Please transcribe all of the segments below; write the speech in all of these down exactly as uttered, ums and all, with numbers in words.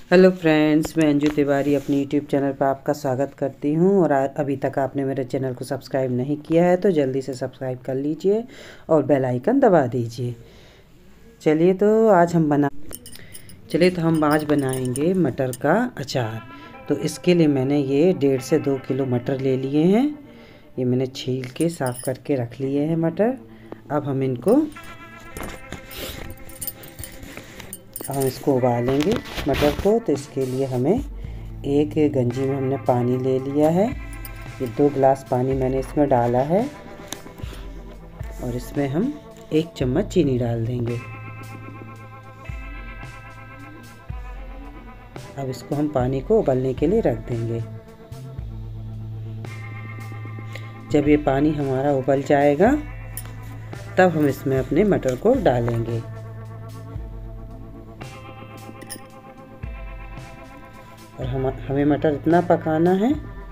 Hello friends, मैं अंजू तिवारी अपनी YouTube channel पर आपका स्वागत करती हूं। और अभी तक आपने मेरे चैनल को सब्सक्राइब नहीं किया है तो जल्दी से सब्सक्राइब कर लीजिए और बेल आइकन दबा दीजिए। चलिए तो आज हम बना चलिए तो हम आज बनाएंगे मटर का अचार। तो इसके लिए मैंने ये डेढ़ से दो किलो मटर ले लिए हैं। ये मैंने छील के साफ़ करके रख लिए हैं मटर। अब हम इनको हम इसको उबालेंगे मटर को। तो इसके लिए हमें एक गंजी में हमने पानी ले लिया है। ये दो गिलास पानी मैंने इसमें डाला है और इसमें हम एक चम्मच चीनी डाल देंगे। अब इसको हम पानी को उबलने के लिए रख देंगे। जब ये पानी हमारा उबल जाएगा तब हम इसमें अपने मटर को डालेंगे। और हम हमें मटर इतना पकाना है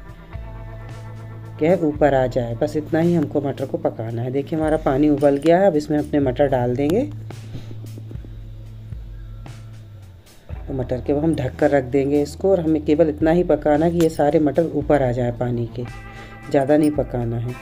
कि ऊपर आ जाए, बस इतना ही हमको मटर को पकाना है। देखिए हमारा पानी उबल गया है। अब इसमें अपने मटर डाल देंगे। तो मटर के हम ढक कर रख देंगे इसको। और हमें केवल इतना ही पकाना है कि ये सारे मटर ऊपर आ जाए पानी के, ज़्यादा नहीं पकाना है।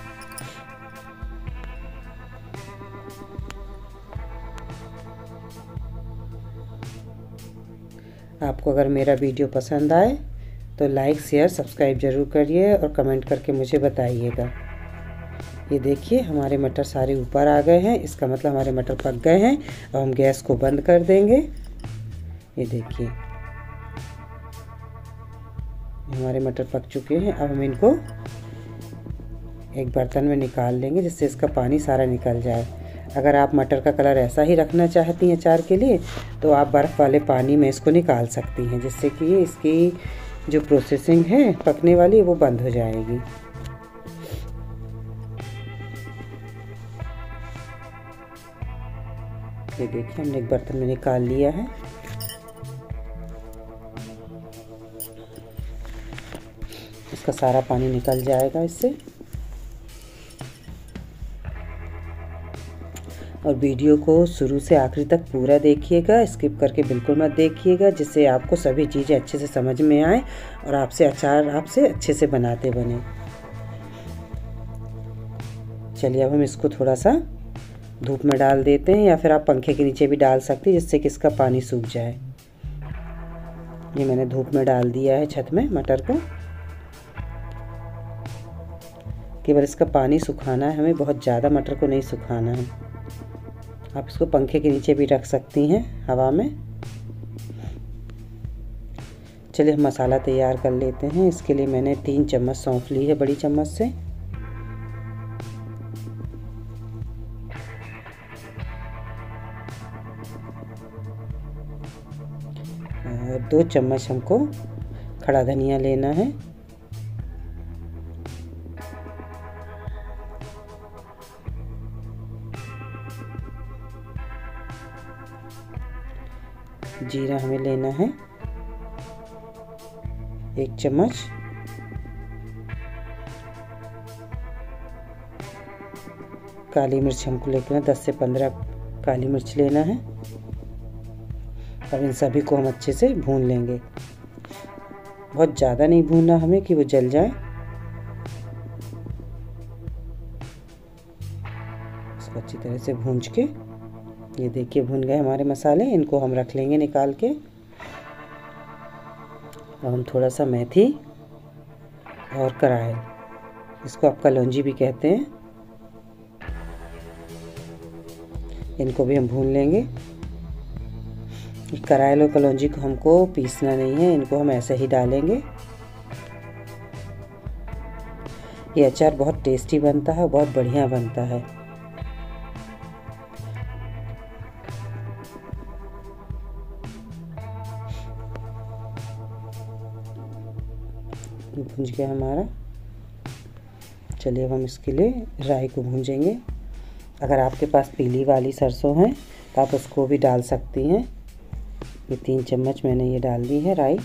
आपको अगर मेरा वीडियो पसंद आए तो लाइक शेयर सब्सक्राइब ज़रूर करिए और कमेंट करके मुझे बताइएगा। ये देखिए हमारे मटर सारे ऊपर आ गए हैं, इसका मतलब हमारे मटर पक गए हैं। अब हम गैस को बंद कर देंगे। ये देखिए हमारे मटर पक चुके हैं। अब हम इनको एक बर्तन में निकाल लेंगे जिससे इसका पानी सारा निकल जाए। अगर आप मटर का कलर ऐसा ही रखना चाहती हैं अचार के लिए तो आप बर्फ़ वाले पानी में इसको निकाल सकती हैं, जिससे कि इसकी जो प्रोसेसिंग है पकने वाली वो बंद हो जाएगी। ये देखिए हमने एक बर्तन में निकाल लिया है। इसका सारा पानी निकल जाएगा इससे। और वीडियो को शुरू से आखिरी तक पूरा देखिएगा, स्किप करके बिल्कुल मत देखिएगा, जिससे आपको सभी चीज़ें अच्छे से समझ में आए और आपसे अचार आपसे अच्छे से बनाते बने। चलिए अब हम इसको थोड़ा सा धूप में डाल देते हैं, या फिर आप पंखे के नीचे भी डाल सकते हैं जिससे कि इसका पानी सूख जाए। ये मैंने धूप में डाल दिया है छत में मटर को। केवल इसका पानी सुखाना है हमें, बहुत ज़्यादा मटर को नहीं सुखाना है। आप इसको पंखे के नीचे भी रख सकती हैं हवा में। चलिए हम मसाला तैयार कर लेते हैं। इसके लिए मैंने तीन चम्मच सौंफ ली है बड़ी चम्मच से। और दो चम्मच हमको खड़ा धनिया लेना है। जीरा हमें लेना है एक चम्मच। काली मिर्च हमको लेना दस से पंद्रह काली मिर्च लेना है। अब इन सभी को हम अच्छे से भून लेंगे। बहुत ज़्यादा नहीं भूनना हमें कि वो जल जाए। इसको अच्छी तरह से भून के, ये देखिए भुन गए हमारे मसाले। इनको हम रख लेंगे निकाल के। अब हम थोड़ा सा मेथी और कराई, इसको आप कलौंजी भी कहते हैं, इनको भी हम भून लेंगे। कराई और कलौंजी को हमको पीसना नहीं है, इनको हम ऐसे ही डालेंगे। ये अचार बहुत टेस्टी बनता है, बहुत बढ़िया बनता है। भूंज गया हमारा। चलिए अब हम इसके लिए राई को भूंजेंगे। अगर आपके पास पीली वाली सरसों है तो आप उसको भी डाल सकती हैं। ये तीन चम्मच मैंने ये डाल दी है राई।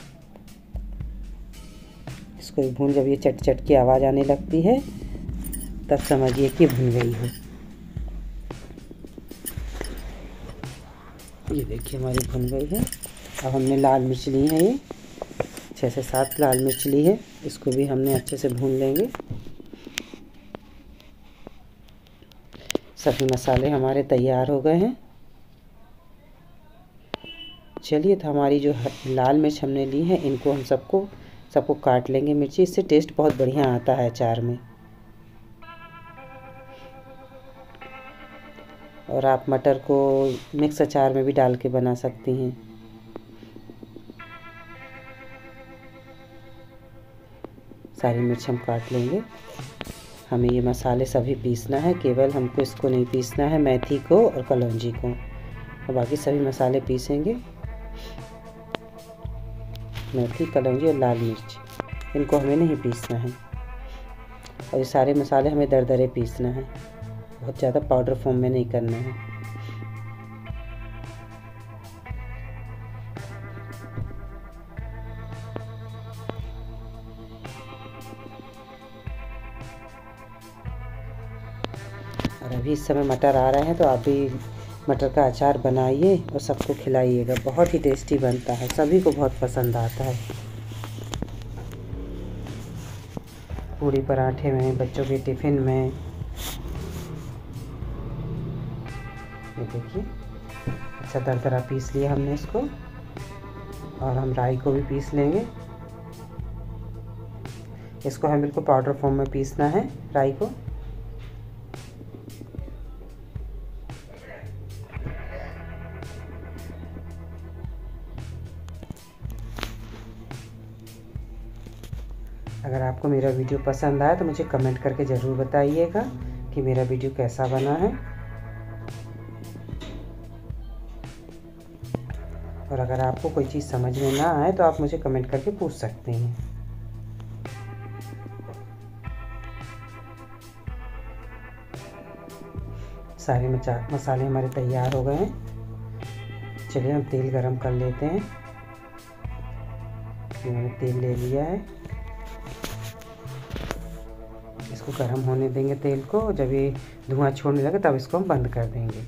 इसको भून, जब ये चट चट की आवाज़ आने लगती है तब समझिए कि भून गई है। ये देखिए हमारी भुन गई है। अब हमने लाल मिर्च ली है, ये छः से सात लाल मिर्च ली है, इसको भी हमने अच्छे से भून लेंगे। सभी मसाले हमारे तैयार हो गए हैं। चलिए, तो हमारी जो लाल मिर्च हमने ली है, इनको हम सबको सबको काट लेंगे मिर्ची। इससे टेस्ट बहुत बढ़िया आता है अचार में। और आप मटर को मिक्स अचार में भी डाल के बना सकती हैं। सारी मिर्च हम काट लेंगे। हमें ये मसाले सभी पीसना है, केवल हमको इसको नहीं पीसना है, मेथी को और कलौंजी को, और बाकी सभी मसाले पीसेंगे। मेथी, कलौंजी और लाल मिर्च, इनको हमें नहीं पीसना है। और ये सारे मसाले हमें दरदरे पीसना है, बहुत ज़्यादा पाउडर फॉर्म में नहीं करना है। और अभी इस समय मटर आ रहे हैं, तो आप भी मटर का अचार बनाइए और सबको खिलाइएगा। बहुत ही टेस्टी बनता है, सभी को बहुत पसंद आता है। पूरी पराठे में, बच्चों के टिफ़िन में। ये देखिए, अच्छा दरदरा पीस लिया हमने इसको। और हम राई को भी पीस लेंगे। इसको हमें बिल्कुल पाउडर फॉर्म में पीसना है, राई को। अगर आपको मेरा वीडियो पसंद आया तो मुझे कमेंट करके ज़रूर बताइएगा कि मेरा वीडियो कैसा बना है। और अगर आपको कोई चीज़ समझ में ना आए तो आप मुझे कमेंट करके पूछ सकते हैं। सारे मसाले हमारे तैयार हो गए हैं। चलिए, हम तेल गरम कर लेते हैं। मैंने तेल ले लिया है, इसको गरम होने देंगे तेल को। जब ये धुआं छोड़ने लगे तब इसको हम बंद कर देंगे।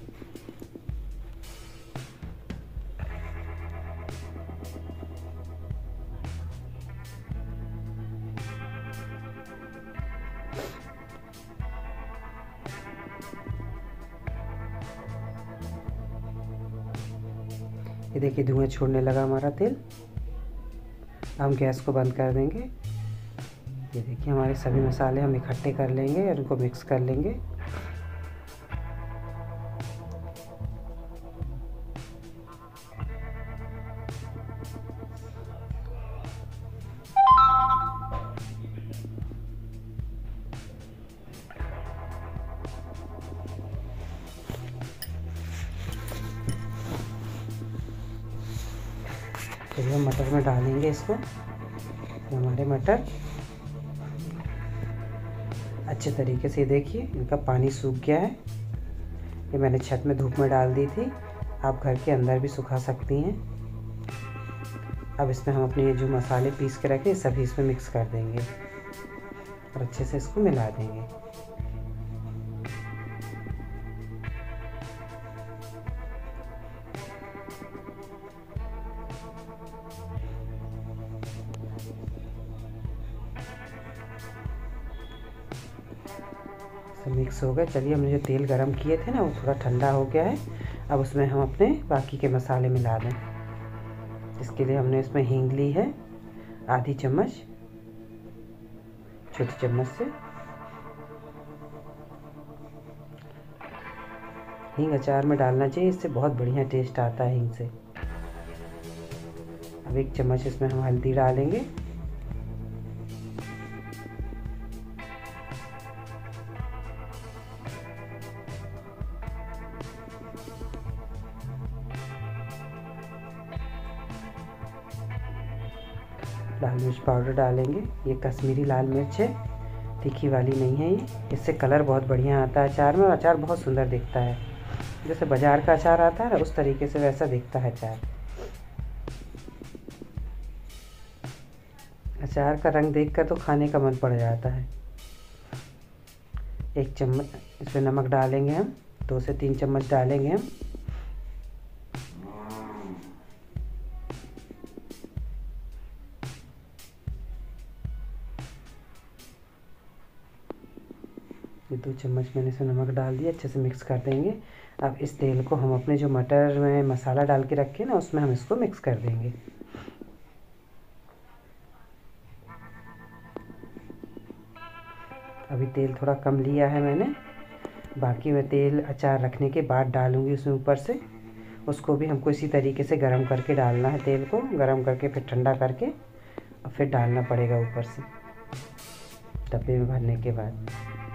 ये देखिए, धुआं छोड़ने लगा हमारा तेल। हम गैस को बंद कर देंगे। ये देखिए, हमारे सभी मसाले हम इकट्ठे कर लेंगे और उनको मिक्स कर लेंगे। चलिए, हम मटर में डालेंगे इसको। हमारे मटर अच्छे तरीके से, देखिए इनका पानी सूख गया है। ये मैंने छत में धूप में डाल दी थी, आप घर के अंदर भी सुखा सकती हैं। अब इसमें हम अपने जो मसाले पीस के रखे सभी इसमें मिक्स कर देंगे और अच्छे से इसको मिला देंगे। मिक्स हो गया। चलिए, हमने जो तेल गरम किए थे ना, वो थोड़ा ठंडा हो गया है। अब उसमें हम अपने बाकी के मसाले मिला दें। इसके लिए हमने इसमें हींग ली है, आधी चम्मच, छोटी चम्मच से। हींग अचार में डालना चाहिए, इससे बहुत बढ़िया टेस्ट आता है हींग से। अब एक चम्मच इसमें हम हल्दी डालेंगे। लाल मिर्च पाउडर डालेंगे। ये कश्मीरी लाल मिर्च है, तीखी वाली नहीं है ये। इससे कलर बहुत बढ़िया आता है अचार में, और अचार बहुत सुंदर दिखता है। जैसे बाजार का अचार आता है ना, उस तरीके से वैसा दिखता है अचार। अचार का रंग देखकर तो खाने का मन पड़ जाता है। एक चम्मच इसमें नमक डालेंगे हम, दो से तीन चम्मच डालेंगे हम। ये दो चम्मच मैंने इसमें नमक डाल दिया, अच्छे से मिक्स कर देंगे। अब इस तेल को हम अपने जो मटर में मसाला डाल के रखे ना उसमें हम इसको मिक्स कर देंगे। अभी तेल थोड़ा कम लिया है मैंने, बाकी मैं तेल अचार रखने के बाद डालूँगी उसमें ऊपर से। उसको भी हमको इसी तरीके से गरम करके डालना है, तेल को गरम करके फिर ठंडा करके और फिर डालना पड़ेगा ऊपर से डब्बे में भरने के बाद।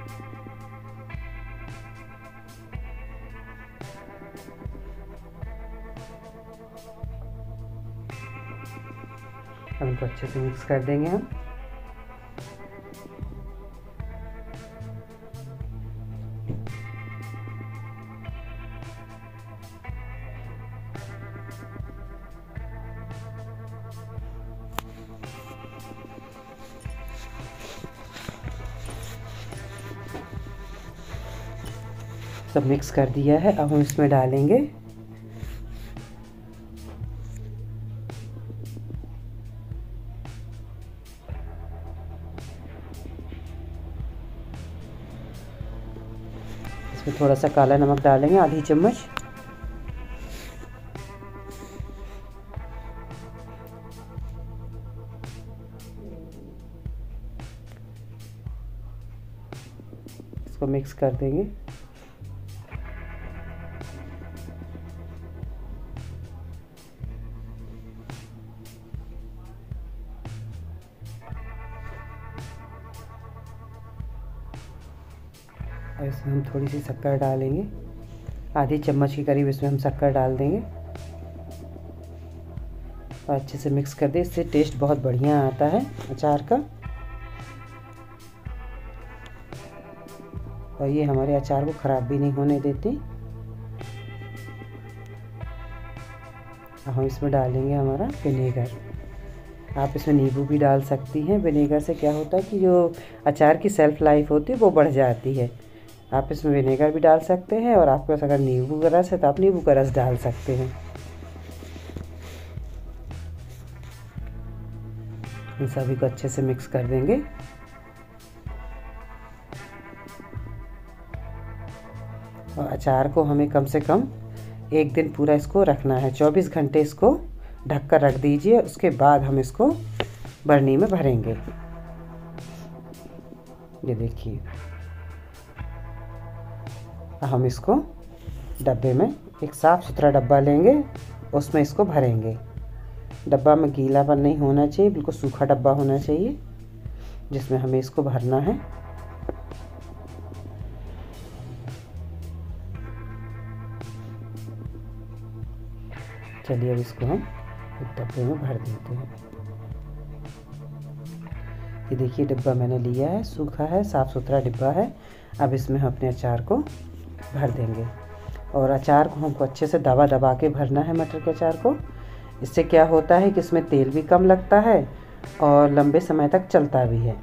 अब इनको अच्छे से मिक्स कर देंगे हम। सब मिक्स कर दिया है, अब हम इसमें डालेंगे इसमें थोड़ा सा काला नमक डालेंगे, आधी चम्मच। इसको मिक्स कर देंगे। और इसमें हम थोड़ी सी शक्कर डालेंगे, आधी चम्मच के करीब इसमें हम शक्कर डाल देंगे और अच्छे से मिक्स कर दें। इससे टेस्ट बहुत बढ़िया आता है अचार का। और ये हमारे अचार को ख़राब भी नहीं होने देती। हम इसमें डालेंगे हमारा विनेगर। आप इसमें नींबू भी डाल सकती हैं। विनेगर से क्या होता है कि जो अचार की सेल्फ़ लाइफ होती है वो बढ़ जाती है। आप इसमें विनेगर भी डाल सकते हैं और आपके पास अगर नींबू का रस है तो आप नींबू का रस डाल सकते हैं। इन सभी को अच्छे से मिक्स कर देंगे। और अचार को हमें कम से कम एक दिन पूरा इसको रखना है, चौबीस घंटे इसको ढक कर रख दीजिए। उसके बाद हम इसको बरनी में भरेंगे। ये देखिए, हम इसको डब्बे में, एक साफ़ सुथरा डब्बा लेंगे, उसमें इसको भरेंगे। डब्बा में गीलापन नहीं होना चाहिए, बिल्कुल सूखा डब्बा होना चाहिए जिसमें हमें इसको भरना है। चलिए अब इसको हम एक डब्बे में भर देते हैं। ये देखिए डिब्बा मैंने लिया है, सूखा है, साफ़ सुथरा डिब्बा है। अब इसमें हम अपने अचार को भर देंगे। और अचार को हमको अच्छे से दबा दबा के भरना है, मटर के अचार को। इससे क्या होता है कि इसमें तेल भी कम लगता है और लंबे समय तक चलता भी है।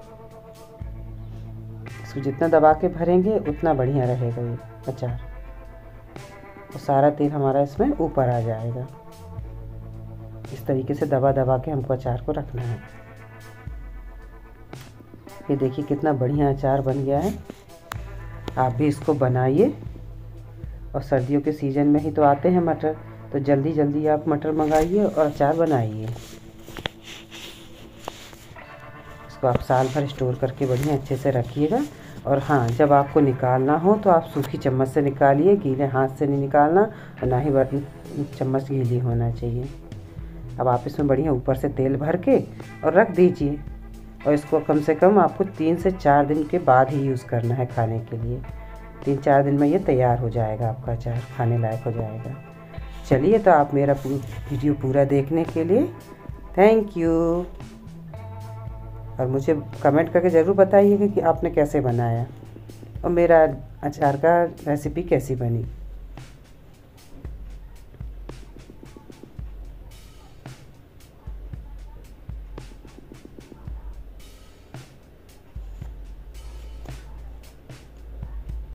इसको जितना दबा के भरेंगे उतना बढ़िया रहेगा ये अचार, और सारा तेल हमारा इसमें ऊपर आ जाएगा। इस तरीके से दबा दबा के हमको अचार को रखना है। ये देखिए कितना बढ़िया अचार बन गया है। आप भी इसको बनाइए। और सर्दियों के सीज़न में ही तो आते हैं मटर, तो जल्दी जल्दी आप मटर मंगाइए और अचार बनाइए। इसको आप साल भर स्टोर करके बढ़िया अच्छे से रखिएगा। और हाँ, जब आपको निकालना हो तो आप सूखी चम्मच से निकालिए, गीले हाथ से नहीं निकालना, और ना ही चम्मच गीली होना चाहिए। अब आप इसमें बढ़िया ऊपर से तेल भर के और रख दीजिए। और इसको कम से कम आपको तीन से चार दिन के बाद ही यूज़ करना है खाने के लिए। तीन चार दिन में ये तैयार हो जाएगा, आपका अचार खाने लायक हो जाएगा। चलिए, तो आप मेरा वीडियो पूरा देखने के लिए थैंक यू। और मुझे कमेंट करके ज़रूर बताइएगा कि आपने कैसे बनाया और मेरा अचार का रेसिपी कैसी बनी।